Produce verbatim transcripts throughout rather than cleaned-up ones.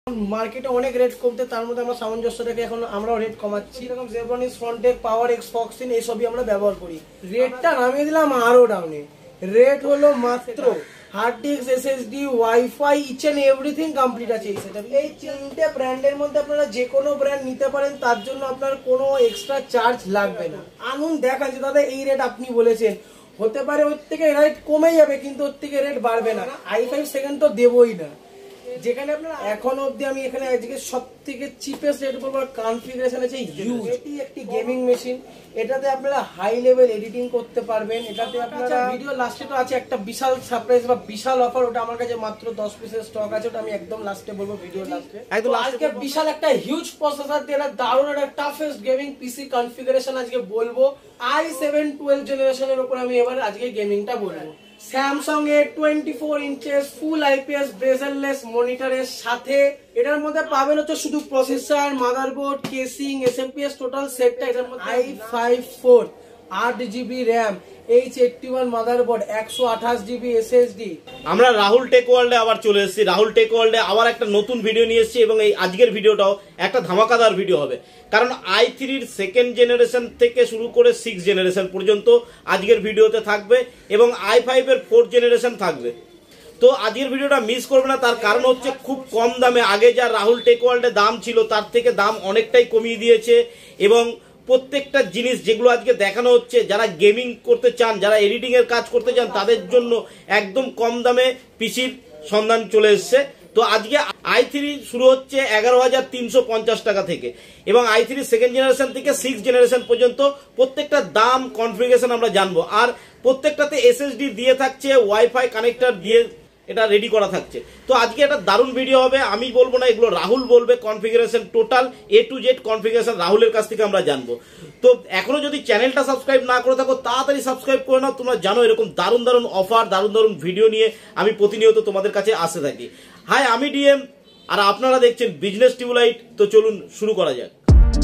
মার্কেটে অনেক রেট কমতে, তার মধ্যে আমরা সামঞ্জস্য রেখে এখন আমরাও রেট কমাচ্ছি। এরকম জেব্রনিক্স, ফ্রন্টেক, পাওয়ার এক্স, ফক্সিন এই সবই আমরা ব্যবহার করি। রেটটা নামিয়ে দিলাম আরো ডাউনে। রেট হলো মাত্র hard disk, SSD, WiFi, each and everything complete আছে এই সেটআপ। এই তিনটে ব্র্যান্ডের মধ্যে আপনারা যে কোনো ব্র্যান্ড নিতে পারেন, তার জন্য আপনার কোনো এক্সট্রা চার্জ লাগবে না। আনুন দেখান যে দাদা এই রেট আপনি বলেছেন, হতে পারে ওর থেকে রেট কমে যাবে কিন্তু ওর থেকে রেট বাড়বে না। আই ফাইভ সেকেন্ড তো দেবই না। যেখানে আপনার এখন অবধি আমি এখানে আজকে সব থেকে চিপেস্ট রেট বলবো, কনফিগারেশন আছে হিউজ। এটি একটি গেমিং মেশিন, এটাতে আপনারা হাই লেভেল এডিটিং করতে পারবেন। এটাতে আপনারা ভিডিও লাস্টে তো আছে একটা বিশাল সারপ্রাইজ বা বিশাল অফার, ওটা আমার কাছে মাত্র দশ পিসের স্টক আছে, ওটা আমি একদম লাস্টে বলবো, ভিডিও লাস্টে। একদম আজকে বিশাল একটা হিউজ প্রসেসর দিয়ে দারুণ একটা টাফেস্ট গেমিং পিসি কনফিগারেশন আজকে বলবো। আই সেভেন টুয়েলভ জেনারেশনের উপর আমি এবার আজকে গেমিংটা বলবো। স্যামসাং এর twenty four inches full IPS bezelless মনিটরের সাথে এটার মধ্যে পাবেন হচ্ছে শুধু processor, motherboard, casing, SMPS total সেটটা এটার মধ্যে। আই ফাইভ ফোর, আট GB RAM, H eighty one motherboard, একশো আঠাশ জিবি এসএসডি। আমরা রাহুল টেক ওয়ার্ল্ডে আবার চলে এসেছি। রাহুল টেক ওয়ার্ল্ডে আবার একটা নতুন ভিডিও নিয়ে এসেছি এবং এই আজকের ভিডিওটাও একটা ধামাকাদার ভিডিও হবে, কারণ আই থ্রির সেকেন্ড জেনারেশন থেকে শুরু করে সিক্স জেনারেশন পর্যন্ত আজকের ভিডিওতে থাকবে এবং আই ফাইভের ফোর্থ জেনারেশন থাকবে। তো আজকের ভিডিওটা মিস করবে না, তার কারণ হচ্ছে খুব কম দামে, আগে যা রাহুল টেক ওয়ার্ল্ডে দাম ছিল তার থেকে দাম অনেকটাই কমিয়ে দিয়েছে এবং প্রত্যেকটা জিনিস যেগুলো আজকে দেখানো হচ্ছে, যারা গেমিং করতে চান, যারা এডিটিং এর কাজ করতে চান, তাদের জন্য একদম কম দামে পিসির সন্ধান চলে এসছে। তো আজকে আই থ্রি শুরু হচ্ছে এগারো হাজার তিনশো পঞ্চাশ টাকা থেকে এবং আই থ্রি সেকেন্ড জেনারেশন থেকে সিক্স জেনারেশন পর্যন্ত প্রত্যেকটা দাম, কনফিগারেশন আমরা জানবো। আর প্রত্যেকটাতে এসএসডি দিয়ে থাকছে, ওয়াইফাই কানেক্টর দিয়ে এটা রেডি করা থাকছে। তো আজকে একটা দারুণ ভিডিও হবে। আমি বলবো না, এগুলো রাহুল বলবে। Configuration total A to Z configuration রাহুলের কাছ থেকে আমরা জানবো। তো এখনো যদি চ্যানেলটা সাবস্ক্রাইব না করে থাকো, তাড়াতাড়ি সাবস্ক্রাইব করে নাও। তোমরা জানো এরকম দারুণ দারুণ অফার, দারুণ দারুণ ভিডিও নিয়ে আমি প্রতিনিয়ত তোমাদের কাছে আসতে থাকি। হাই, আমি ডিএম আর আপনারা দেখছেন বিজনেস টিউবলাইট। তো চলুন শুরু করা যাক।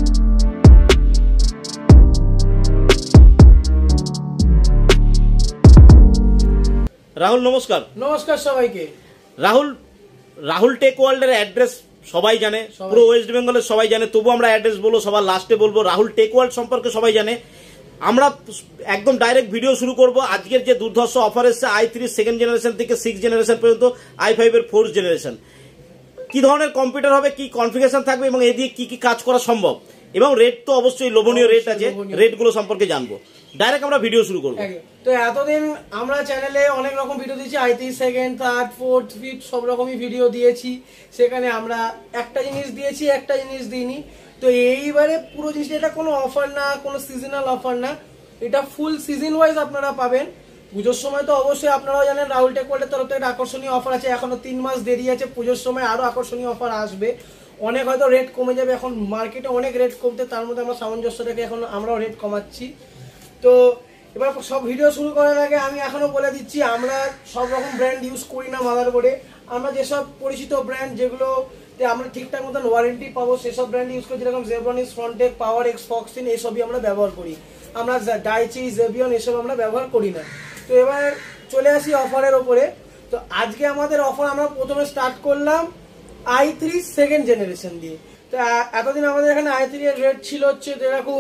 রাহুল নমস্কার। নমস্কার সবাইকে। রাহুল, রাহুল টেক ওয়ার্ল্ডের অ্যাড্রেস সবাই জানে, পুরো ওয়েস্ট বেঙ্গলের সবাই জানে, তবু আমরা অ্যাড্রেস বলবো, সবার লাস্টে বলবো। রাহুল টেক ওয়ার্ল্ড সম্পর্কে সবাই জানে। আমরা একদম ডাইরেক্ট ভিডিও শুরু করব। আজকের যে দুর্ধর্ষ অফার এসছে আই থ্রি সেকেন্ড জেনারেশন থেকে সিক্স জেনারেশন পর্যন্ত, আই ফাইভ এর ফোর্থ জেনারেশন, কি ধরনের কম্পিউটার হবে, কি কনফিগারেশন থাকবে এবং এ দিয়ে কি কি কাজ করা সম্ভব, এবং রেট তো অবশ্যই লোভনীয় রেট আছে, রেটগুলো সম্পর্কে জানবো। ডাইরেক্ট আমরা ভিডিও শুরু করবো। তো এতদিন আমরা চ্যানেলে অনেক রকম ভিডিও দিয়েছি, i three second, third, fourth, fifth সব রকমই ভিডিও দিয়েছি। সেখানে আমরা একটা জিনিস দিয়েছি, একটা জিনিস দিইনি। তো এইবারে পুরো জিনিসটা, এটা কোনো অফার না, কোনো সিজনাল অফার না, এটা ফুল সিজন ওয়াইজ আপনারা পাবেন। পুজোর সময় তো অবশ্যই আপনারাও জানেন রাহুল টেক ওয়ার্ল্ডের তরফ থেকে একটা আকর্ষণীয় অফার আছে। এখনো তিন মাস দেরি আছে, পুজোর সময় আরো আকর্ষণীয় অফার আসবে। অনেক হয়তো রেট কমে যাবে, এখন মার্কেটে অনেক রেট কমতে, তার মধ্যে আমরা সামঞ্জস্য রেখে এখন আমরাও রেট কমাচ্ছি। তো এবার সব ভিডিও শুরু করার আগে আমি এখনো বলে দিচ্ছি, আমরা সব রকম ব্র্যান্ড ইউজ করি না মাদারবোর্ডে। আমরা যেসব পরিচিত ব্র্যান্ড, যেগুলোতে আমরা ঠিকঠাক মতন ওয়ারেন্টি পাবো, সেসব ব্র্যান্ড ইউজ করি। যেরকম জেব্রনিক্স, ফ্রন্টেক, পাওয়ার এক্স, ফক্সিন এইসবই আমরা ব্যবহার করি। আমরা ডাইচি, জেবিয়ন এসব আমরা ব্যবহার করি না। তো এবার চলে আসি অফারের ওপরে। তো আজকে আমাদের অফার আমরা প্রথমে স্টার্ট করলাম আই থ্রি সেকেন্ড জেনারেশন দিয়ে। তো এতদিন আমাদের এখানে আই থ্রি এর রেট ছিল হচ্ছে যেরকম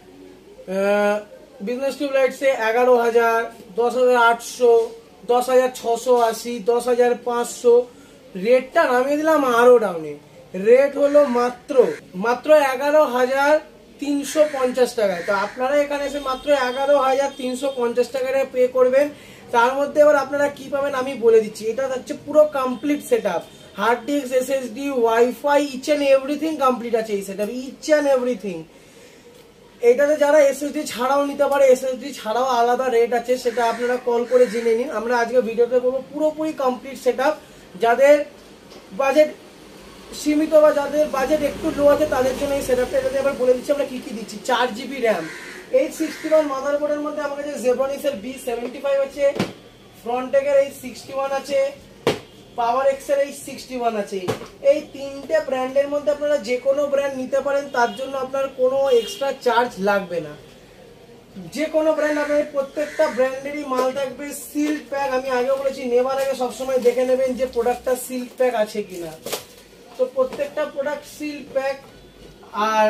বিজনেস টিউবলাইটসে এগারো হাজার, দশ হাজার আটশো, দশ হাজার ছশো আশি, দশ হাজার পাঁচশো। রেটটা নামিয়ে দিলাম আরো ডাউনে। রেট হলো মাত্র মাত্র এগারো হাজার তিনশো পঞ্চাশ টাকায়। তো আপনারা এখানে এসে মাত্র এগারো হাজার তিনশো পঞ্চাশ টাকায় পে করবেন। তার মধ্যে এবার আপনারা কি পাবেন আমি বলে দিচ্ছি। এটা হচ্ছে পুরো complete set up, hard disk, SSD, WiFi, each and everything complete আছে এই set up, each and everything. এইটাতে যারা এসএসডি ছাড়াও নিতে পারে, এসএসডি ছাড়াও আলাদা রেট আছে, সেটা আপনারা কল করে জেনে নিন। আমরা আজকে ভিডিওতে বলবো পুরোপুরি কমপ্লিট সেট আপ। যাদের বাজেট সীমিত বা যাদের বাজেট একটু লো আছে তাদের জন্য এই সেট আপটা। এটাতে এবার বলে দিচ্ছি আমরা কি কি দিচ্ছি। চার GB RAM, eight sixty one মাদারবোর্ডের মধ্যে আমার কাছে জেব্রনিক্স এর বি সেভেন্টি ফাইভ আছে, ফ্রন্টেকের এইট সিক্সটি ওয়ান আছে, পাওয়ার এক্স এর এইট সিক্সটি ওয়ান আছে। এই তিনটে ব্র্যান্ডের মধ্যে আপনারা যে কোনো ব্র্যান্ড নিতে পারেন, তার জন্য আপনার কোনো এক্সট্রা চার্জ লাগবে না। যে কোনো ব্র্যান্ড আপনার, প্রত্যেকটা ব্র্যান্ডেরই মাল থাকবে সিল্ক প্যাক। আমি আগেও বলেছি, নেবার আগে সবসময় দেখে নেবেন যে প্রোডাক্টটা সিল্ক প্যাক আছে কিনা। তো প্রত্যেকটা প্রোডাক্ট সিল প্যাক। আর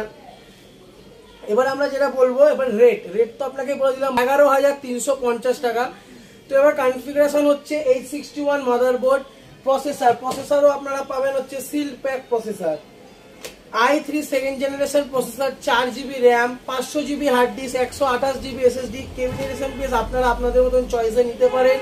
এবার আমরা যেটা বলবো এবার রেট রেট তো আপনাকে বলে দিলাম এগারো হাজার তিনশো পঞ্চাশ টাকা। তো এবার কনফিগারেশন হচ্ছে eight sixty one motherboard, processor প্রসেসরও আপনারা পাবেন হচ্ছে seal pack processor, I three second generation processor, চার জিবি র্যাম, পাঁচশো জিবি হার্ড ডিস্ক, একশো আঠাশ জিবি এসএসডি, কেবিনেট এসএমপিএস আপনারা আপনাদের মতন চয়েসে নিতে পারেন।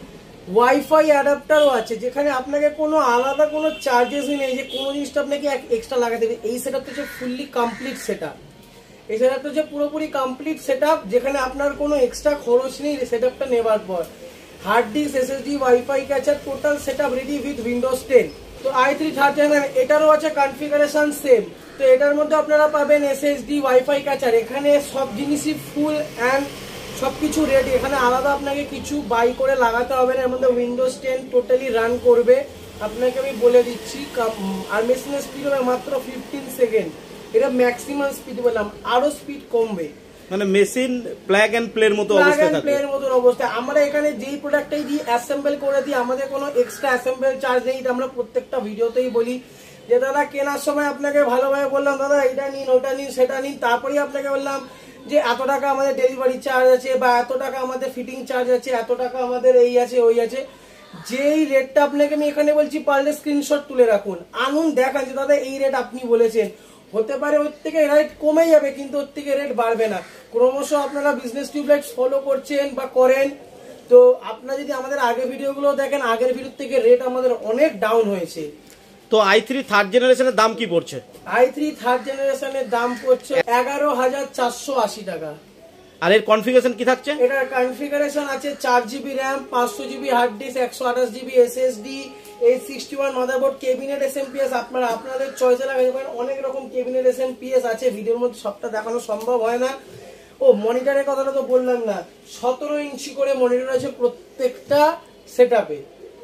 ওয়াইফাই অ্যাডাপ্টারও আছে, যেখানে আপনাকে কোনো আলাদা কোনো চার্জেসই নেই যে কোনো জিনিসটা আপনাকে এক্সট্রা লাগাতে হবে। এই সেটআপটা হচ্ছে ফুললি কমপ্লিট সেটআপ। এই সেটআপটা হচ্ছে পুরোপুরি কমপ্লিট সেটআপ, যেখানে আপনার কোনো এক্সট্রা খরচ নেই সেটআপটা নেবার পর। Hard disk, SSD, WiFi catcher, total setup ready with Windows ten. তো আই থ্রি থার্ড জেনারেশন এটারও আছে কনফিগারেশন সেম। তো এটার মধ্যে আপনারা পাবেন এসএসডি, ওয়াইফাই ক্যাচার, এখানে সব জিনিসই ফুল অ্যান্ড সবকিছু রেডি, এখানে আলাদা আপনাকে কিছু বাই করে লাগাতে হবে না। এর মধ্যে উইন্ডোজ টেন টোটালি রান করবে, আপনাকে আমি বলে দিচ্ছি। আর মেশিনের স্পিড হবে মাত্র ফিফটিন সেকেন্ড, এটা ম্যাক্সিমাম স্পিড বললাম, আরো স্পিড কমবে, মানে মেশিন প্লাগ এন্ড প্লের মতো অবস্থা থাকে, প্লের মতো অবস্থা। আমরা এখানে যেই প্রোডাক্টটাই দিই অ্যাসেম্বল করে দিই, আমাদের কোনো এক্সট্রা অ্যাসেম্বল চার্জ নেই। এটা আমরা প্রত্যেকটা ভিডিওতেই বলি যে দাদা কেনার সময় আপনাকে ভালোভাবে বললাম দাদা এটা নিন, ওটা নিন, সেটা নিন, তারপরেই আপনাকে বললাম যে এত টাকা আমাদের ডেলিভারি চার্জ আছে, বা এত টাকা আমাদের ফিটিং চার্জ আছে, এত টাকা আমাদের এই আছে ওই আছে। যেই রেটটা আপনাকে আমি এখানে বলছি পারলে স্ক্রিনশট তুলে রাখুন, আনুন, দেখান যে দাদা এই রেট আপনি বলেছেন। হতে পারে ওর থেকে রেট কমে যাবে, কিন্তু ওর থেকে রেট বাড়বে না। ক্রমশ আপনারা বিজনেস টিউবলাইট ফলো করছেন বা করেন, তো আপনারা যদি আমাদের আগের ভিডিওগুলো দেখেন, আগের ভিডিও থেকে রেট আমাদের অনেক ডাউন হয়েছে। তো আই থ্রি থার্ড জেনারেশনের দাম কি পড়ছে? আই থ্রি থার্ড জেনারেশনের দাম পড়ছে এগারো হাজার চারশো আশি টাকা। আর এর কনফিগারেশন কি থাকছে? এটার কনফিগারেশন আছে চার জিবি র্যাম, পাঁচশো জিবি হার্ড ডিস্ক, একশো আঠাশ GB SSD, eight sixty one motherboard, cabinet SMPS আপনারা আপনাদের চয়েসে লাগাতে পারেন। অনেক রকম কেবিনেট এসএমপিএস আছে, ভিডিওর মধ্যে সবটা দেখানো সম্ভব হয় না। ও মনিটরের কথাটা তো বললাম না, সতেরো ইঞ্চি করে মনিটর আছে প্রত্যেকটা সেটআপে।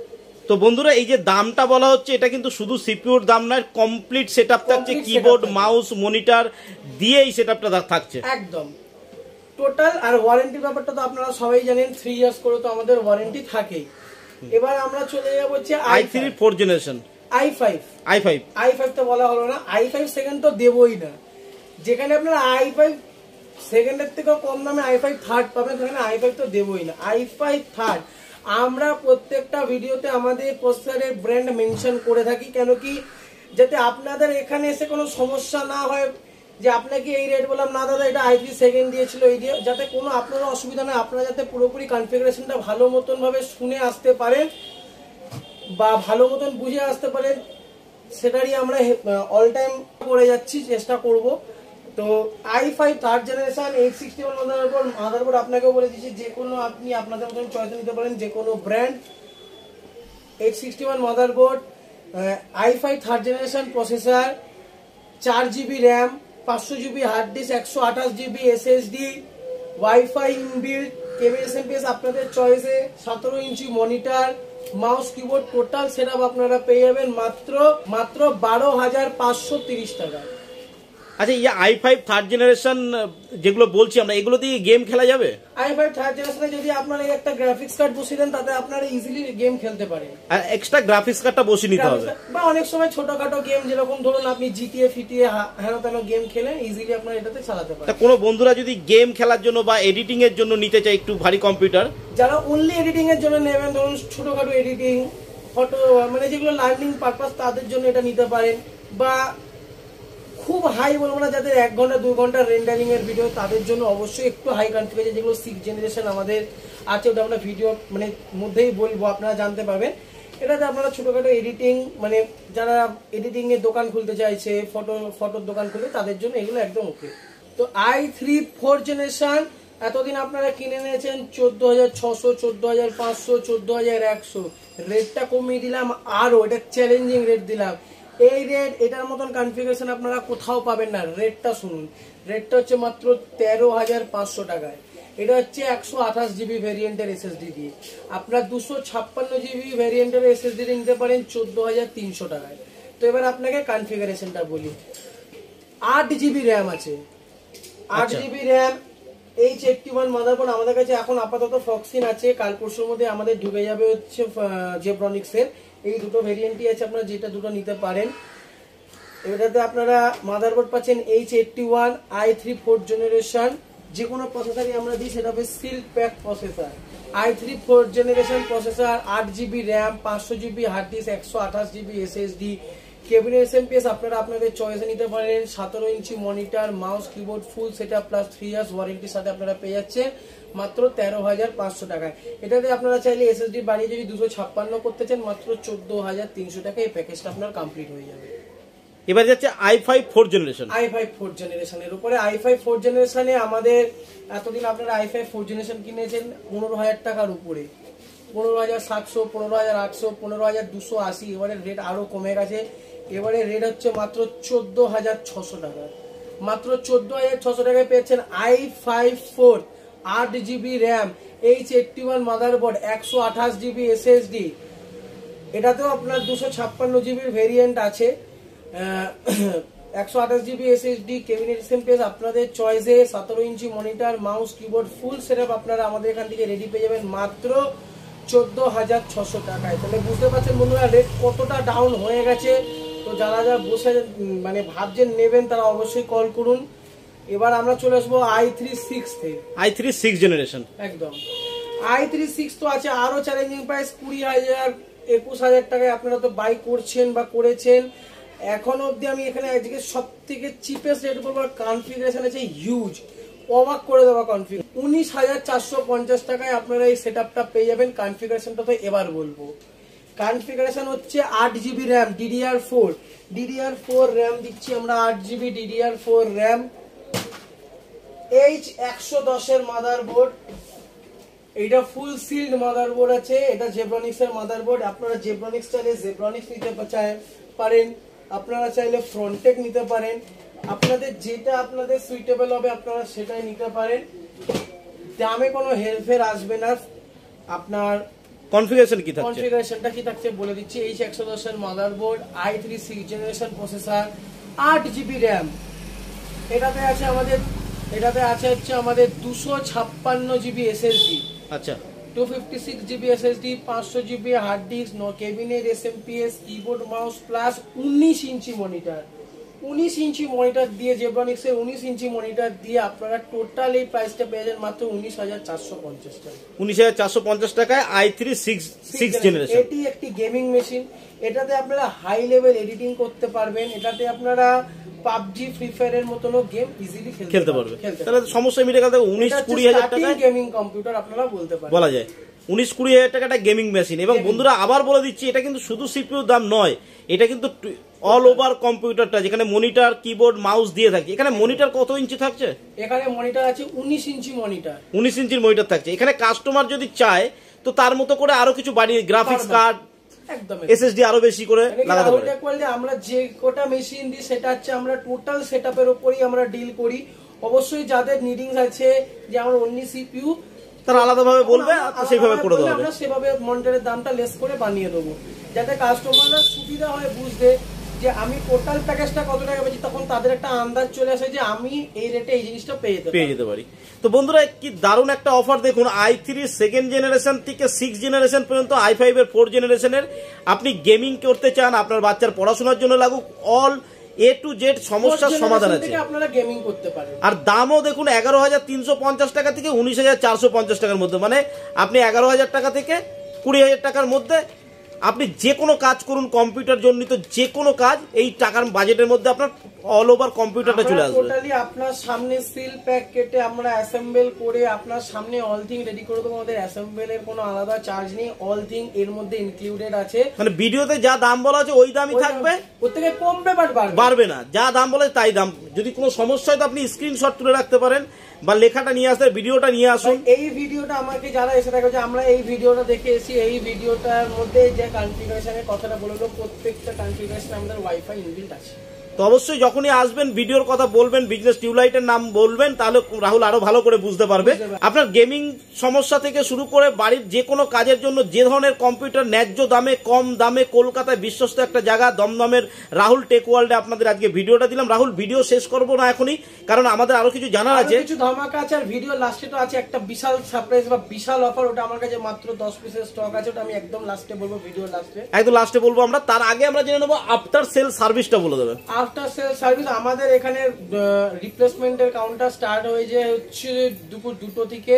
তো বন্ধুরা এই যে দামটা বলা হচ্ছে এটা কিন্তু শুধু সিপিইউর দাম নয়, কমপ্লিট সেটআপ থাকছে, কিবোর্ড, মাউস, মনিটর দিয়ে এই সেটআপটা থাকছে একদম টোটাল। আর ওয়ারেন্টির ব্যাপারটা তো আপনারা সবাই জানেন, থ্রি ইয়ার্স করে তো আমাদের ওয়ারেন্টি থাকেই। এবার আমরা চলে যাবো হচ্ছে I three fourth generation, I five. I five I five তো বলা হলো না, আই ফাইভ সেকেন্ড তো দেবই না। যেখানে আপনারা আই ফাইভ সেকেন্ডের থেকেও কম দামে আই ফাইভ থার্ড পাবেন, সেখানে আই ফাইভ তো দেবই না। আই ফাইভ থার্ড আমরা প্রত্যেকটা ভিডিওতে আমাদের প্রসেসরের ব্র্যান্ড মেনশন করে থাকি, কেন কি যাতে আপনাদের এখানে এসে কোনো সমস্যা না হয় যে আপনাকে এই রেট বললাম না দাদা এটা আই থ্রি সেকেন্ড দিয়েছিল এই দিয়ে, যাতে কোনো আপনারা অসুবিধা না, আপনারা যাতে পুরোপুরি কনফিগারেশনটা ভালো মতন ভাবে শুনে আসতে পারেন বা ভালো মতন বুঝে আসতে পারেন, সেটারই আমরা অল টাইম করে যাচ্ছি, চেষ্টা করব। তো I five third generation eight sixty one motherboard motherboard আপনাকেও বলে দিচ্ছি, যে কোনো আপনি আপনাদের মতন চয়েস নিতে পারেন, যে কোনো brand. Eight sixty one motherboard, I five third generation processor, চার জিবি র্যাম, পাঁচশো জিবি হার্ড ডিস্ক, একশো আঠাশ GB SSD, WiFi inbuilt, cabinet SMPS আপনাদের চয়েসে, সতেরো ইঞ্চি monitor, mouse, keyboard, total setup আপনারা পেয়ে যাবেন মাত্র মাত্র বারো হাজার পাঁচশো তিরিশ টাকা। আচ্ছা এই আই ফাইভ থার্ড জেনারেশন যেগুলো বলছি আমরা, এগুলো দিয়ে গেম খেলা যাবে? আই ফাইভ থার্ড জেনারেশনে যদি আপনারা একটা গ্রাফিক্স কার্ড বসিয়ে দেন, তাতে আপনারা ইজিলি গেম খেলতে পারেন। আর এক্সট্রা গ্রাফিক্স কার্ডটা বসিয়ে নিতে হবে, বা অনেক সময় ছোটখাটো গেম যেরকম ধরুন আপনি জিটিএ ফিটিএ হেন তেন গেম খেলেন, ইজিলি আপনারা এটাতে চালাতে পারেন। কোনো বন্ধুরা যদি গেম খেলার জন্য বা এডিটিং এর জন্য নিতে চায় একটু ভারী কম্পিউটার, যারা অনলি এডিটিং এর জন্য নেবেন, ধরুন ছোটখাটো এডিটিং, ফটো মানে যেগুলো লার্নিং পারপাস, তাদের জন্য এটা নিতে পারেন। বা খুব হাই বলবো না, যাদের এক ঘন্টা দু ঘন্টা রেন্ডারিং এর ভিডিও, তাদের জন্য অবশ্যই একটু হাই কনফিগারেশন যেগুলো সিক্স জেনারেশন আমাদের আছে, ওটা আমরা ভিডিও মানে মধ্যেই বলবো, আপনারা জানতে পারবেন। এটাতে আপনারা ছোটখাটো এডিটিং মানে যারা এডিটিং এর দোকান খুলতে চাইছে, ফটো ফটোর দোকান খুলতে, তাদের জন্য এগুলো একদম ওকে। তো আই থ্রি ফোর জেনারেশন এতদিন আপনারা কিনে নিয়েছেন চোদ্দ হাজার ছশো, চোদ্দ হাজার পাঁচশো, চোদ্দ হাজার একশো, রেটটা কমিয়ে দিলাম আরো, এটা চ্যালেঞ্জিং রেট দিলাম। এই রেট এটার মতন কনফিগারেশন আপনারা কোথাও পাবেন না। রেটটা শুনুন, রেটটা হচ্ছে মাত্র তেরো হাজার পাঁচশো টাকায়। এটা হচ্ছে একশো আঠাশ জিবি ভ্যারিয়েন্টের এসএসডি দিয়ে। আপনার দুশো ছাপ্পান্ন জিবি ভ্যারিয়েন্টের এসএসডি নিতে পারেন চোদ্দ হাজার তিনশো টাকায়। তো এবার আপনাকে কনফিগারেশনটা বলি। আট জিবি র্যাম আছে, আট GB RAM, H eighty one motherboard আমাদের কাছে এখন আপাতত ফক্সিন আছে, কাল পরশুর মধ্যে আমাদের ঢুকে যাবে হচ্ছে জেব্রনিক্স এর। এই দুটো ভেরিয়েন্টই আছে, আপনারা যেটা দুটো নিতে পারেন। এটাতে আপনারা মাদারবোর্ড পাচ্ছেন H eighty one I three fourth generation. যে কোনো প্রসেসরই আমরা দিই সেটা হবে seal pack processor, I three fourth generation processor, আট জিবি র্যাম, পাঁচশো জিবি হার্ড ডিস্ক, একশো আঠাশ জিবি এসএসডি, কেবিনেট এসএমপিএস আপনারা আপনাদের চয়েসে নিতে পারেন, সতেরো ইঞ্চি monitor, mouse keyboard, full setup plus three years ওয়ারেন্টির সাথে আপনারা পেয়ে যাচ্ছেন মাত্র তেরো হাজার পাঁচশো টাকায়। এটাতে আপনারা চাইলে এসএসডি বাড়িয়ে যদি দুশো ছাপ্পান্ন করতে চান মাত্র চোদ্দ হাজার তিনশো টাকা এই প্যাকেজটা আপনার কমপ্লিট হয়ে যাবে। এবার যাচ্ছে I five fourth generation. I five fourth জেনারেশনের উপরে আই ফাইভ ফোর্থ জেনারেশনে আমাদের এতদিন আপনারা আই ফাইভ ফোর্থ জেনারেশন কিনেছেন পনেরো হাজার টাকার উপরে, পনেরো হাজার সাতশো, পনেরো হাজার আটশো, পনেরো হাজার দুশো আশি, এবারে রেট আরো কমে গেছে। এবারে রেট হচ্ছে মাত্র চোদ্দ হাজার ছশো টাকা। মাত্র চোদ্দ হাজার ছশো টাকায় পেয়েছেন আই ফাইভ ফোর, আট GB RAM, H eighty one motherboard, একশো আঠাশ জিবি এসএসডি। এটাতেও আপনার দুশো ছাপ্পান্ন জিবির ভেরিয়েন্ট আছে, একশো আঠাশ জিবি এসএসডি, কেবিনেট এসএমপিএস আপনাদের চয়েসে, সতেরো ইঞ্চি monitor, mouse keyboard, full setup আপনারা আমাদের এখান থেকে রেডি পেয়ে যাবেন মাত্র চোদ্দ হাজার ছশো টাকায়। তাহলে বুঝতে পারছেন বন্ধুরা রেট কতটা ডাউন হয়ে গেছে। তো যারা যারা বসে মানে ভাবছেন নেবেন তারা অবশ্যই কল করুন। এবার আমরা চলে আসবো আই থ্রি সিক্স থেকে। আই থ্রি সিক্স জেনারেশন একদম আই থ্রি সিক্স তো আছে আরো চ্যালেঞ্জিং প্রাইস কুড়ি হাজার একুশ হাজার টাকায় আপনারা তো বাই করছেন বা করেছেন। এখন অবধি আমি এখানে আজকে সব থেকে চিপেস্ট রেট বলবো, কনফিগারেশন আছে হিউজ, অবাক করে দেওয়া কনফিগার, উনিশ হাজার চারশো পঞ্চাশ টাকায় আপনারা এই সেট আপটা পেয়ে যাবেন। কনফিগারেশনটা তো এবার বলবো, কনফিগারেশন হচ্ছে আট GB RAM, DDR four, DDR four RAM দিচ্ছি আমরা, আট GB DDR four RAM, H একশো দশের মাদারবোর্ড, এটা ফুল সিল্ড মাদারবোর্ড আছে, এটা জেব্রনিক্স এর মাদারবোর্ড। আপনারা জেব্রনিক্স চাইলে জেব্রনিক্স নিতে পারেন, আপনারা চাইলে ফ্রন্টেক নিতে পারেন, আপনাদের যেটা আপনাদের সুইটেবল হবে আপনারা সেটাই নিতে পারেন। দামে কোনো হেরফের আসবে না। আপনার কনফিগারেশন কি থাকছে, কনফিগারেশনটা কি থাকছে বলে দিচ্ছি। এইচ একশো দশের motherboard, I three six generation processor, আট জিবি র্যাম, এটাতে আছে আমাদের এটাতে আছে হচ্ছে আমাদের দুশো ছাপ্পান্ন জিবি এসএসডি, আচ্ছা two fifty six GB SSD, পাঁচশো GB hard disk, no cabinet SMPS, keyboard mouse plus উনিশ ইঞ্চি মনিটর। উনিশ ইঞ্চি মনিটর দিয়ে জেব্রনিক্স এর উনিশ ইঞ্চি মনিটর দিয়ে আপনারা টোটাল এই প্রাইসটা পেয়ে যাবেন মাত্র উনিশ হাজার চারশো পঞ্চাশ টাকা। উনিশ হাজার চারশো পঞ্চাশ টাকায় I three six six generation. এটি একটি গেমিং মেশিন, এটাতে আপনারা হাই লেভেল এডিটিং করতে পারবেন, এটাতে আপনারা পাবজি ফ্রি ফায়ারের মতনও গেম ইজিলি খেলতে পারবেন। তাহলে সমস্যা মিটে গেল। উনিশ কুড়ি হাজার টাকা গেমিং কম্পিউটার আপনারা বলতে পারেন, বলা যায় উনিশ কুড়ি হাজার টাকাটা গেমিং মেশিন। এবং বন্ধুরা আবার বলে দিচ্ছি এটা কিন্তু শুধু সিপিইউর দাম নয়, এটা কিন্তু অল ওভার কম্পিউটারটা যেখানে মনিটর, কিবোর্ড, মাউস দিয়ে থাকে। এখানে মনিটর কত ইঞ্চি থাকছে? এখানে মনিটর আছে উনিশ ইঞ্চি মনিটর, উনিশ ইঞ্চির মনিটর থাকছে। এখানে কাস্টমার যদি চায় তো তার মতো করে আরো কিছু বাড়িয়ে গ্রাফিক্স কার্ড, একদম এসএসডি আরো বেশি করে লাগাতে পারে। আমরা যে কোটা মেশিন দিই সেটা হচ্ছে আমরা টোটাল সেটআপের উপরই আমরা ডিল করি। অবশ্যই যাদের নিডিংস আছে যে আমার অন্য সিপিইউ তারা আলাদাভাবে বলবে, সেইভাবে করে দেবো, আমরা সেভাবে মনিটরের দামটা লেস করে বানিয়ে দেবো, যাতে কাস্টমাররা সুবিধা হয় বুঝতে যে আমি টোটাল প্যাকেজটা কত টাকা পেয়েছি, তখন তাদের একটা আন্দাজ চলে আসে যে আমি এই রেটে এই জিনিসটা পেয়ে যেতে পেয়ে যেতে পারি। তো বন্ধুরা কি দারুণ একটা অফার দেখুন, আই থ্রি সেকেন্ড জেনারেশন থেকে সিক্স জেনারেশন পর্যন্ত, আই ফাইভ এর ফোর জেনারেশনের আপনি গেমিং করতে চান, আপনার বাচ্চার পড়াশোনার জন্য লাগুক, অল এ টু জেড সমস্যার সমাধান আছে, আপনারা গেমিং করতে পারেন। আর দামও দেখুন এগারো হাজার তিনশো পঞ্চাশ টাকা থেকে উনিশ হাজার চারশো পঞ্চাশ টাকার মধ্যে, মানে আপনি এগারো হাজার টাকা থেকে কুড়ি হাজার টাকার মধ্যে আপনি যে কোনো কাজ করুন, কম্পিউটার জনিত যে কোনো কাজ এই টাকার বাজেটের মধ্যে আপনার অল ওভার কম্পিউটারটা চলে আসবে। টোটালি আপনার সামনে সিল প্যাক কেটে আমরা অ্যাসেম্বল করে আপনার সামনে অল থিং রেডি করে দেবো। আমাদের অ্যাসেম্বলের কোনো আলাদা চার্জ নেই, অল থিং এর মধ্যে ইনক্লুডেড আছে। মানে ভিডিওতে যা দাম বলা আছে ওই দামই থাকবে, ওর থেকে কমবে বাট বাড়বে না, যা দাম বলে তাই দাম। যদি কোনো সমস্যা হয় তো আপনি স্ক্রিনশট তুলে রাখতে পারেন বা লেখাটা নিয়ে আসতে, ভিডিওটা নিয়ে আসুন। এই ভিডিওটা আমাকে যারা এসে দেখো যে আমরা এই ভিডিওটা দেখে এসেছি, এই ভিডিওটার মধ্যে যে কনফিগারেশনের কথাটা বললো প্রত্যেকটা কনফিগারেশন আমাদের ওয়াইফাই ইনবিল্ট আছে। তো অবশ্যই যখনই আসবেন ভিডিওর কথা বলবেন, বিজনেস টিউবলাইটের নাম বলবেন, তাহলে রাহুল আরো ভালো করে বুঝতে পারবে। আপনার গেমিং সমস্যা থেকে শুরু করে বাড়ির যে কোনো কাজের জন্য যে ধরনের কম্পিউটার ন্যায্য দামে, কম দামে, কলকাতায় বিশ্বস্ত একটা জায়গা দমদমের রাহুল টেক ওয়ার্ল্ডে আপনাদের আজকে ভিডিওটা দিলাম। রাহুল ভিডিও শেষ করবো না এখনই, কারণ আমাদের আরো কিছু জানার আছে, কিছু ধামাকা আছে। আর ভিডিও লাস্টে তো আছে একটা বিশাল সারপ্রাইজ বা বিশাল অফার, ওটা আমার কাছে মাত্র দশ পিসের স্টক আছে, ওটা আমি একদম লাস্টে বলবো, ভিডিও লাস্টে একদম লাস্টে বলবো আমরা। তার আগে আমরা জেনে নেবো আফটার সেল সার্ভিসটা বলে দেবেন। আফটার সেল সার্ভিস আমাদের এখানে রিপ্লেসমেন্টের কাউন্টার স্টার্ট হয়ে যায় হচ্ছে দুপুর দুটো থেকে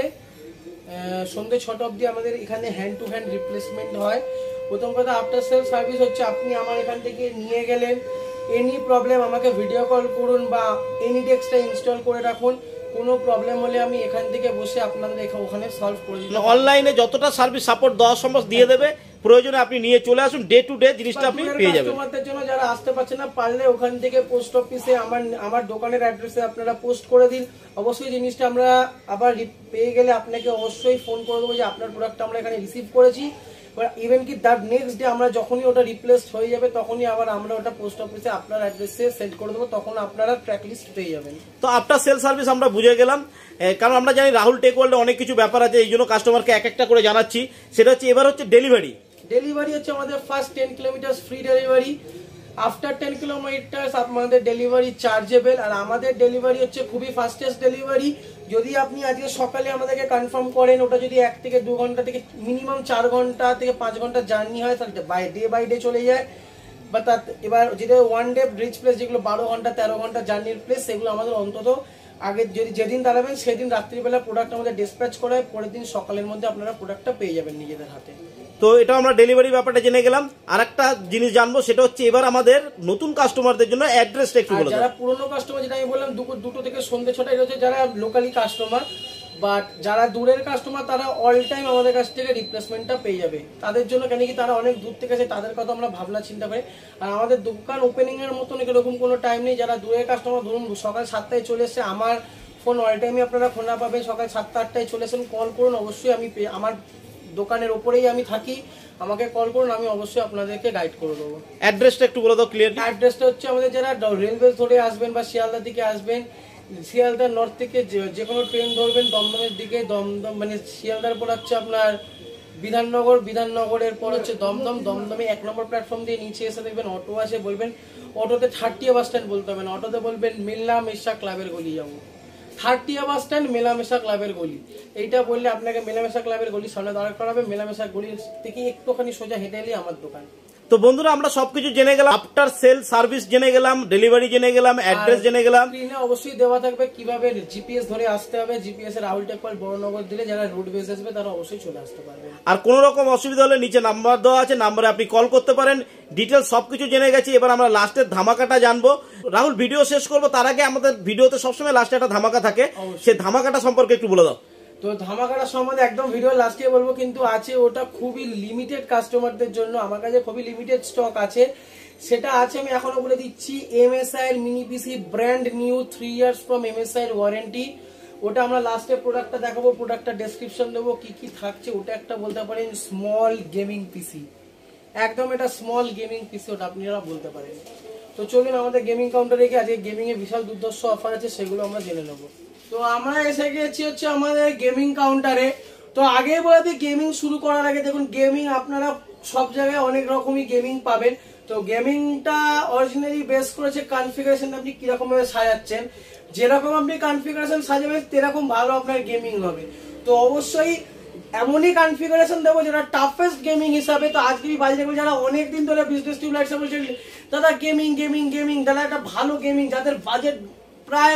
সন্ধ্যে ছটা অবধি আমাদের এখানে হ্যান্ড টু হ্যান্ড রিপ্লেসমেন্ট হয়। প্রথম কথা আফটার সেল সার্ভিস হচ্ছে আপনি আমার এখান থেকে নিয়ে গেলেন, এনি প্রবলেম আমাকে ভিডিও কল করুন বা এনি ডেস্কটা ইনস্টল করে রাখুন, কোনো প্রবলেম হলে আমি এখান থেকে বসে আপনাদের ওখানে সলভ করে দিই। অনলাইনে যতটা সার্ভিস সাপোর্ট দেওয়া সম্ভব দিয়ে দেবে, প্রয়োজনে আপনি নিয়ে চলে আসুন, ডে টু ডে জিনিসটা আপনি পেয়ে যাবেন। কাস্টমারদের জন্য যারা আসতে পারছে না পারলে ওখান থেকে পোস্ট অফিসে আমার আমার দোকানের অ্যাড্রেসে আপনারা পোস্ট করে দিন। অবশ্যই জিনিসটা আমরা আবার পেয়ে গেলে আপনাকে অবশ্যই ফোন করে দেবো যে আপনার প্রোডাক্টটা আমরা এখানে রিসিভ করেছি। ইভেন কি তার নেক্সট ডে আমরা যখনই ওটা রিপ্লেস হয়ে যাবে তখনই আবার আমরা ওটা পোস্ট অফিসে আপনার অ্যাড্রেসে সেন্ড করে দেবো, তখন আপনারা ট্র্যাক লিস্ট পেয়ে যাবেন। তো আফটার সেল সার্ভিস আমরা বুঝে গেলাম, কারণ আমরা জানি রাহুল টেক ওয়ার্ল্ডে অনেক কিছু ব্যাপার আছে, এই জন্য কাস্টমারকে এক একটা করে জানাচ্ছি। সেটা হচ্ছে এবার হচ্ছে ডেলিভারি। ডেলিভারি হচ্ছে আমাদের first ten kilometre free delivery, after ten kilometre আমাদের ডেলিভারি চার্জেবল। আর আমাদের ডেলিভারি হচ্ছে খুবই ফাস্টেস্ট ডেলিভারি। যদি আপনি আজকে সকালে আমাদেরকে কনফার্ম করেন, ওটা যদি এক থেকে দু ঘন্টা থেকে মিনিমাম চার ঘন্টা থেকে পাঁচ ঘন্টা জার্নি হয় তাহলে বাই ডে বাই ডে চলে যায়। বা তার এবার যেটা ওয়ান ডে রিচ প্লেস যেগুলো বারো ঘন্টা তেরো ঘন্টা জার্নির প্লেস, সেগুলো আমাদের অন্তত আগে যদি যেদিন দাঁড়াবেন সেদিন রাত্রিবেলা প্রোডাক্ট আমাদের ডিসপ্যাচ করে পরের দিন সকালের মধ্যে আপনারা প্রোডাক্টটা পেয়ে যাবেন নিজেদের হাতে। তো এটা আমরা ডেলিভারি ব্যাপারটা জেনে গেলাম। আর একটা জিনিস জানবো, সেটা হচ্ছে এবার আমাদের নতুন কাস্টমারদের জন্য অ্যাড্রেসটা একটু বলে দাও। যারা পুরনো কাস্টমার, যেটা আমি বললাম দুপুর দুটো থেকে সন্ধ্যে ছটা, এটা হচ্ছে যারা লোকালি কাস্টমার। বাট যারা দূরের কাস্টমার তারা অল টাইম আমাদের কাছ থেকে রিপ্লেসমেন্টটা পেয়ে যাবে। তাদের জন্য কেন কি তারা অনেক দূর থেকে আসে, তাদের কথা আমরা ভাবনা চিন্তা করি। আর আমাদের দোকান ওপেনিং এর মতন এরকম কোনো টাইম নেই। যারা দূরের কাস্টমার ধরুন সকাল সাতটায় চলে এসছে, আমার ফোন অল টাইমে আপনারা খোলা পাবেন। সকাল সাতটা আটটায় চলে আসেন, কল করুন, অবশ্যই আমি আমার দোকানের ওপরেই আমি থাকি, আমাকে কল করুন, আমি অবশ্যই আপনাদেরকে গাইড করে দেবো। অ্যাড্রেসটা একটু বলে দাও ক্লিয়ার। অ্যাড্রেসটা হচ্ছে আমাদের যারা রেলওয়ে ধরে আসবেন বা শিয়ালদা দিকে আসবেন, শিয়ালদা নর্থ থেকে যে কোনো ট্রেন ধরবেন দমদমের দিকে, দমদম মানে শিয়ালদার পর হচ্ছে আপনার বিধাননগর, বিধাননগরের পর হচ্ছে দমদম, দমদমে এক নম্বর প্ল্যাটফর্ম দিয়ে নিচে এসে দেখবেন অটো আসে, বলবেন অটোতে থার্টিয়া বাস স্ট্যান্ড বলতে হবে না, অটোতে বলবেন মেলা মেশা ক্লাবের গলি যাবো। থার্টিয়া বাস স্ট্যান্ড মেলামেশা ক্লাবের গলি, এইটা বললে আপনাকে মেলামেশা ক্লাবের গলির সামনে দাঁড় করাবে। মেলামেশা গলির থেকে একটুখানি সোজা হেঁটে এলে আমার দোকান। তো বন্ধুরা আমরা সবকিছু জেনে গেলাম, আফটার সেল সার্ভিস জেনে গেলাম, ডেলিভারি জেনে গেলাম, অ্যাড্রেস জেনে গেলাম। স্ক্রিনে অবশ্যই দেওয়া থাকবে কিভাবে জিপিএস ধরে আসতে হবে। জিপিএস এর রাহুল টেক ওয়ার্ল্ড বড়নগর দিলে যারা রোড বেস আসবে তারা অবশ্যই চলে আসতে পারবে। আর কোন রকম অসুবিধা হলে নিচে নাম্বার দেওয়া আছে, নাম্বারে আপনি কল করতে পারেন। ডিটেলস সবকিছু জেনে গেছি, এবার আমরা লাস্টের ধামাকাটা জানবো। রাহুল ভিডিও শেষ করবো, তার আগে আমাদের ভিডিওতে সবসময় লাস্টে একটা ধামাকা থাকে, সেই ধামাকাটা সম্পর্কে একটু বলে দাও। তো ধামাকাটা সম্বন্ধে একদম ভিডিও লাস্টে বলবো, কিন্তু আছে ওটা খুবই লিমিটেড কাস্টমারদের জন্য। আমার কাছে খুবই লিমিটেড স্টক আছে, সেটা আছে আমি এখনো বলে দিচ্ছি। এমএসআই এর mini PC brand new three years from MSI এর ওয়ারেন্টি। ওটা আমরা লাস্টে প্রোডাক্টটা দেখাবো, প্রোডাক্টটা ডেসক্রিপশন দেবো কি কি থাকছে। ওটা একটা বলতে পারেন স্মল গেমিং পিসি, একদম এটা স্মল গেমিং পিসি, ওটা আপনারা বলতে পারেন। তো চলুন আমাদের গেমিং কাউন্টারে গিয়ে আজকে গেমিং এ বিশাল দুর্দর্শ অফার আছে, সেগুলো আমরা জেনে নেবো। তো আমরা এসে গেছি হচ্ছে আমাদের গেমিং কাউন্টারে। তো আগে বলে দিই, গেমিং শুরু করার আগে দেখুন, গেমিং আপনারা সব জায়গায় অনেক রকমই গেমিং পাবেন। তো গেমিংটা অরিজিনালি বেস করেছে কনফিগারেশন আপনি কিরকম ভাবে সাজাচ্ছেন। যেরকম আপনি কনফিগারেশন সাজাবেন সেরকম ভালো আপনার গেমিং হবে। তো অবশ্যই এমনই কনফিগারেশন দেবো যেটা টাফেস্ট গেমিং হিসাবে। তো আজকে বাজে যারা অনেকদিন ধরে বিজনেস টিউবলাইটস বলছেন দাদা গেমিং গেমিং গেমিং, দাদা একটা ভালো গেমিং যাদের বাজেট প্রায়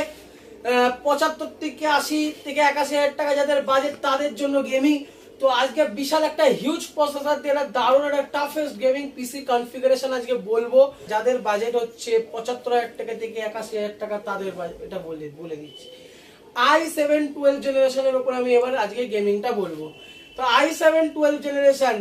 পঁচাত্তর থেকে আশি থেকে একাশি হাজার টাকা যাদের বাজেট, তাদের জন্য গেমিং। তো আজকে বিশাল একটা হিউজ প্রসেসর দিয়ে একটা দারুণ একটা টাফেস্ট গেমিং পিসি কনফিগারেশন আজকে বলবো। যাদের বাজেট হচ্ছে পঁচাত্তর হাজার টাকা থেকে একাশি হাজার টাকা তাদের এটা বলে বলে দিচ্ছি। আই সেভেন টুয়েলভ জেনারেশনের উপর আমি এবার আজকে গেমিংটা বলবো। তো I seven twelve generation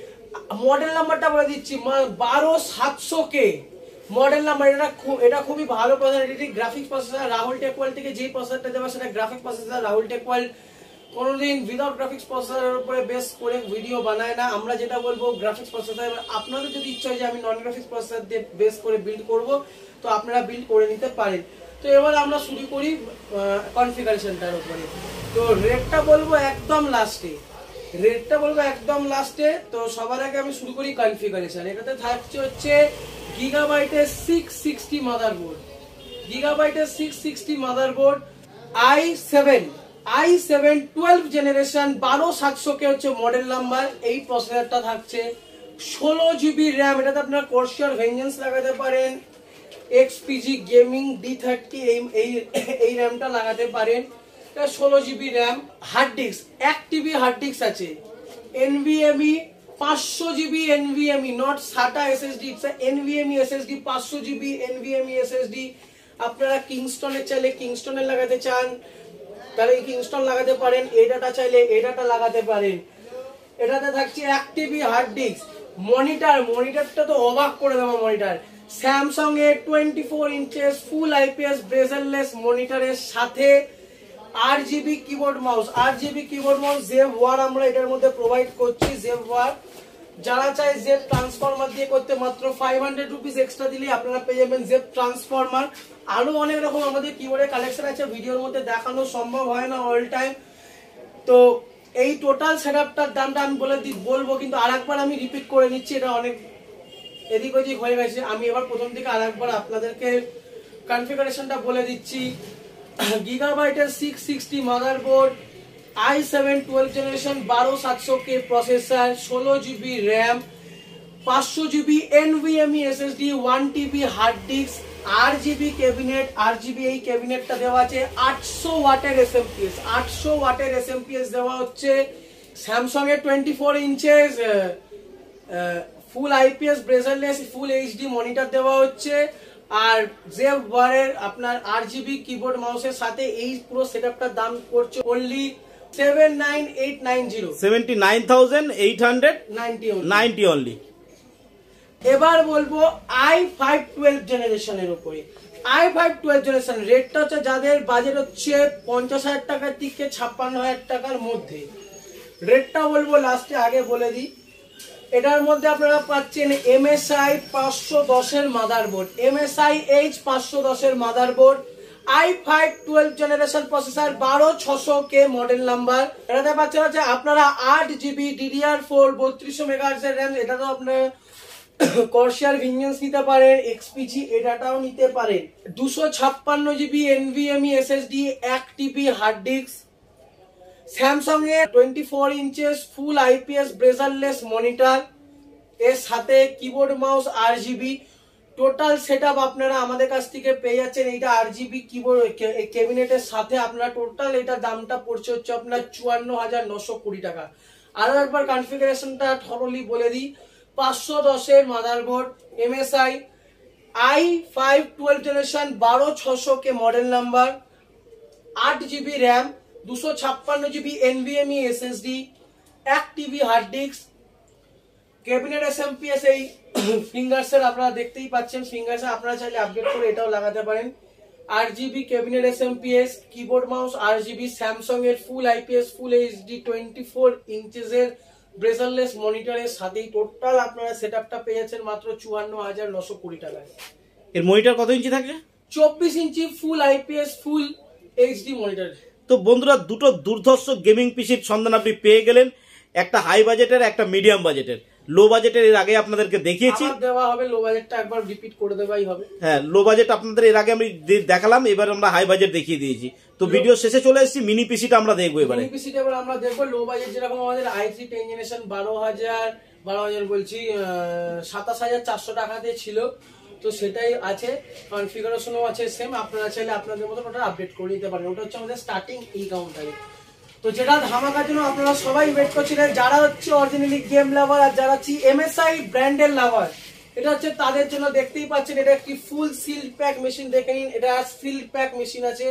model নাম্বারটা বলে দিচ্ছি, বারো সাতশো কে মডেল নাম্বার। এটা এটা খুবই ভালো প্রসেসর, এটি graphics processor. Rahul tech world থেকে যে প্রসেসরটা দেবে সেটা graphics processor. Rahul tech world কোনোদিন উইদাউট গ্রাফিক্স প্রসেসরের উপরে বেস করে ভিডিও বানায় না। আমরা যেটা বলবো গ্রাফিক্স প্রসেসর। আপনাদের যদি ইচ্ছা হয় যে আমি নন গ্রাফিক্স প্রসেসর দিয়ে বেস করে বিল্ড করব, তো আপনারা বিল্ড করে নিতে পারেন। তো এবার আমরা শুরু করি কনফিগারেশনটার উপরে। তো রেটটা বলবো একদম লাস্টে, রেটটা বলবো একদম লাস্টে। তো সবার আগে আমি শুরু করি কনফিগারেশন। এটাতে থাকছে হচ্ছে গিগাবাইটের সিক্স সিক্সটি মাদারবোর্ড, গিগাবাইটের six sixty motherboard, I seven I seven twelve generation, বারো সাতশো কে হচ্ছে মডেল নাম্বার। এই প্রসেসরটা থাকছে ষোলো জিবি র্যাম। এটাতে আপনার কর্সিয়ার ভেঞ্জেন্স লাগাতে পারেন, এক্সপিজি গেমিং ডি থার্টি এই এই র্যামটা লাগাতে পারেন। এটা ষোলো জিবি র্যাম, হার্ড ডিস্ক এক টিবি হার্ড ডিস্ক আছে, এনভিএমই পাঁচশো GB NVMe, not SATA SSD, it's NVMe SSD, পাঁচশো জিবি এনভিএমই এসএসডি। আপনারা কিংস্টনের চাইলে কিংস্টনের লাগাতে চান তাহলে কিংস্টন লাগাতে পারেন, এডাটা চাইলে এডাটা লাগাতে পারেন। এটাতে থাকছে এক টিবি হার্ড ডিস্ক। মনিটর, মনিটরটা তো অবাক করে দেবো মনিটর, স্যামসাং এর twenty four inches full IPS bezelless মনিটরের সাথে আট জিবি কিবোর্ড মাউস, আট জিবি কিবোর্ড মাউস জেব ওয়ার আমরা এটার মধ্যে প্রোভাইড করছি। জেব ওয়ার যারা চাই জেব ট্রান্সফরমার দিয়ে করতে মাত্র ফাইভ হান্ড্রেড রুপিস এক্সট্রা দিলে আপনারা পেয়ে যাবেন জেব ট্রান্সফরমার। আরো অনেক রকম আমাদের কিবোর্ডের কালেকশন আছে, ভিডিওর মধ্যে দেখানো সম্ভব হয় না অল টাইম। তো এই টোটাল সেটআপটার দামটা আমি বলে বলবো, কিন্তু আরেকবার আমি রিপিট করে নিচ্ছি, এটা অনেক এদিক ওদিক হয়ে গেছে। আমি এবার প্রথম থেকে আরেকবার আপনাদেরকে কনফিগারেশনটা বলে দিচ্ছি। গিগাবাইটের six sixty motherboard, I seven twelve generation বারো সাতশো কে প্রসেসর, ষোলো জিবি র্যাম, পাঁচশো GB NVMe SSD, one TB hard disk, আট জিবি ক্যাবিনেট, আট জিবি এই ক্যাবিনেটটা দেওয়া আছে, আটশো ওয়াটের এসএমপিএস, আটশো ওয়াটের এসএমপিএস দেওয়া হচ্ছে। স্যামসাং এর twenty four inches full IPS bezelless full HD monitor দেওয়া হচ্ছে। আর জেব ওয়ারের আপনার আট জিবি কিবোর্ড মাউসের সাথে এই পুরো সেটআপটার দাম পড়ছে only seven nine eight nine zero, seventy nine thousand eight hundred ninety only. এবার বলবো আই ফাইভ টুয়েলভ জেনারেশনের উপরে। আই ফাইভ টুয়েলভ জেনারেশন রেটটা হচ্ছে যাদের বাজেট হচ্ছে পঞ্চাশ হাজার টাকার থেকে ছাপ্পান্ন হাজার টাকার মধ্যে, রেটটা বলবো লাস্টে, আগে বলে দিই। এটার মধ্যে আপনারা পাচ্ছেন এমএসআই পাঁচশো দশের মাদারবোর্ড, এমএসআই এইচ পাঁচশো দশের motherboard, I five twelve generation processor, বারো ছশো কে মডেল নাম্বার। এটাতে পাচ্ছেন হচ্ছে আপনারা আট জিবি ডিডিআর ফোর বত্রিশশো মেগাহার্টজের র্যাম, এটা তো আপনার কর্সার ভিঞ্জেন্স নিতে পারেন, এক্সপিজি এটাটাও নিতে পারেন, দুশো ছাপ্পান্ন জিবি এনভিএমই এসএসডি, এক টিবি হার্ড ডিস্ক, স্যামসাং এর twenty four inches full IPS bezelless monitor এর সাথে কিবোর্ড মাউস আর জিবি। টোটাল সেটআপ আপনারা আমাদের কাছ থেকে পেয়ে যাচ্ছেন এইটা আর জিবি কিবোর্ড ক্যাবিনেটের সাথে। আপনারা টোটাল এটা দামটা পড়ছে হচ্ছে আপনার চুয়ান্ন হাজার নশো কুড়ি টাকা। আরো একবার কনফিগারেশনটা থরলি বলে দিই। পাঁচশো দশের motherboard, MSI I five twelve generation বারো ছশো কে মডেল নাম্বার, আট জিবি র্যাম, দুশো ছাপ্পান্ন জিবি এনভিএমই এসএসডি, এক TB hard disk, cabinet SMPS এই ফিঙ্গারসের আপনারা দেখতেই পাচ্ছেন, ফিঙ্গারসে আপনারা চাইলে আপডেট করে এটাও লাগাতে পারেন। আট GB cabinet SMPS, keyboard mouse আর জিবি, স্যামসাং এর full IPS full HD twenty four ইঞ্চেসের ব্রেজারলেস মনিটরের সাথেই টোটাল আপনারা সেটআপটা পেয়েছেন মাত্র চুয়ান্ন হাজার নশো কুড়ি টাকায়। এর মনিটর কত ইঞ্চি থাকে? চব্বিশ ইঞ্চি full IPS full HD monitor. তো বন্ধুরা, দুটো দুর্ধর্ষ গেমিং পিসির সন্ধান আপনি পেয়ে গেলেন, একটা হাই বাজেটের একটা মিডিয়াম বাজেটের। লো বাজেটের এর আগে আপনাদেরকে দেখিয়েছি, দেওয়া হবে লো বাজেটটা একবার রিপিট করে দেওয়াই হবে। হ্যাঁ, লো বাজেট আপনাদের এর আগে আমি দেখালাম, এবার আমরা হাই বাজেট দেখিয়ে দিয়েছি। তো ভিডিও শেষে চলে এসেছি, মিনি পিসিটা আমরা দেখবো এবারে। মিনি পিসিটা এবার আমরা দেখবো লো বাজেট, যেরকম আমাদের আই থ্রি টেন জেনারেশন বারো হাজার বারো হাজার বলছি সাতাশ হাজার চারশো টাকাতে ছিল, তো সেটাই আছে, কনফিগারেশনও আছে সেম। আপনারা চাইলে আপনাদের মতো ওটা আপডেট করে নিতে পারেন। ওটা হচ্ছে আমাদের স্টার্টিং এই কাউন্টারে। তো যেটা ধামাকার জন্য আপনারা সবাই ওয়েট করছিলেন, যারা হচ্ছে অরিজিনালি গেম লাভার আর যারা হচ্ছে এমএসআই ব্র্যান্ডের লাভার, এটা হচ্ছে তাদের জন্য। দেখতেই পাচ্ছেন এটা একটি ফুল সিল প্যাক মেশিন, দেখে নিন, এটা সিল প্যাক মেশিন আছে।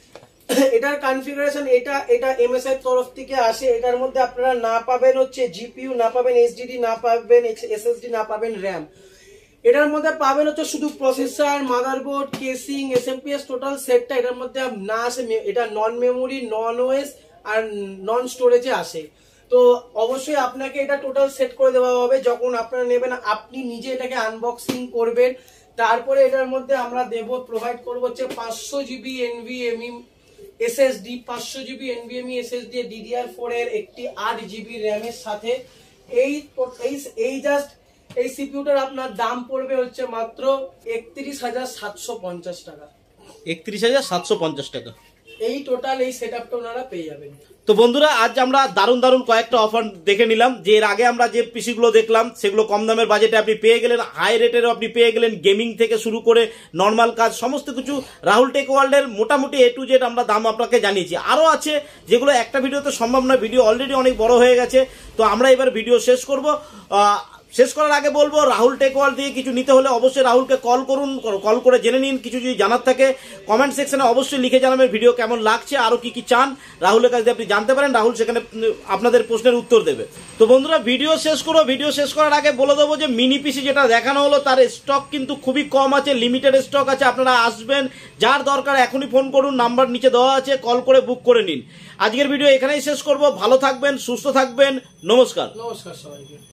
এটার কনফিগারেশন এটা এটা এমএসআই তরফ থেকে আসে। এটার মধ্যে আপনারা না পাবেন হচ্ছে জিপিইউ, না পাবেন এইচডিডি, না পাবেন এসএসডি, না পাবেন র্যাম। এটার মধ্যে পাবেন হচ্ছে শুধু processor, motherboard, casing, SMPS, total সেটটা এটার মধ্যে না আসে। এটা নন মেমোরি, নন ওএস আর নন স্টোরেজে আসে। তো অবশ্যই আপনাকে এটা টোটাল সেট করে দেওয়া হবে। যখন আপনারা নেবেন আপনি নিজে এটাকে আনবক্সিং করবেন, তারপরে এটার মধ্যে আমরা দেব প্রোভাইড করবো হচ্ছে পাঁচশো জিবি এনভিএমই এসএসডি, পাঁচশো GB NVMe SSD, DDR four এর একটি আট জিবি র্যামের সাথে। এই এই জাস্ট এই সিপিইউটার আপনার দাম পড়বে হচ্ছে মাত্র একত্রিশ হাজার সাতশো পঞ্চাশ টাকা। একত্রিশ হাজার সাতশো পঞ্চাশ টাকা। এই টোটাল এই সেটআপটা ওনারা পেয়ে যাবেন। তো বন্ধুরা আজ আমরা দারুণ দারুণ কয়েকটা অফার দেখে নিলাম, যে এর আগে আমরা যে পিসিগুলো দেখলাম সেগুলো কম দামের বাজেটে আপনি পেয়ে গেলেন, হাই রেটেরও আপনি পেয়ে গেলেন, গেমিং থেকে শুরু করে নর্মাল কাজ সমস্ত কিছু রাহুল টেক ওয়ার্ল্ডের মোটামুটি এ টু জেড আমরা দাম আপনাকে জানিয়েছি। আরও আছে যেগুলো একটা ভিডিওতে সম্ভব নয়, ভিডিও অলরেডি অনেক বড় হয়ে গেছে। তো আমরা এবার ভিডিও শেষ করব। শেষ করার আগে বলবো রাহুল টেক ওয়ার্ল্ড দিয়ে কিছু নিতে হলে অবশ্যই রাহুলকে কল করুন, কল করে জেনে নিন। কিছু যদি জানার থাকে কমেন্ট সেকশনে অবশ্যই লিখে জানাবেন ভিডিও কেমন লাগছে, আরও কি কি চান রাহুলের কাছে আপনি জানতে পারেন, রাহুল সেখানে আপনাদের প্রশ্নের উত্তর দেবে। তো বন্ধুরা ভিডিও শেষ করো। ভিডিও শেষ করার আগে বলে দেবো যে মিনি পিসি যেটা দেখানো হলো তার স্টক কিন্তু খুবই কম আছে, লিমিটেড স্টক আছে। আপনারা আসবেন, যার দরকার এখনই ফোন করুন, নাম্বার নিচে দেওয়া আছে, কল করে বুক করে নিন। আজকের ভিডিও এখানেই শেষ করব। ভালো থাকবেন, সুস্থ থাকবেন, নমস্কার। নমস্কার সবাইকে।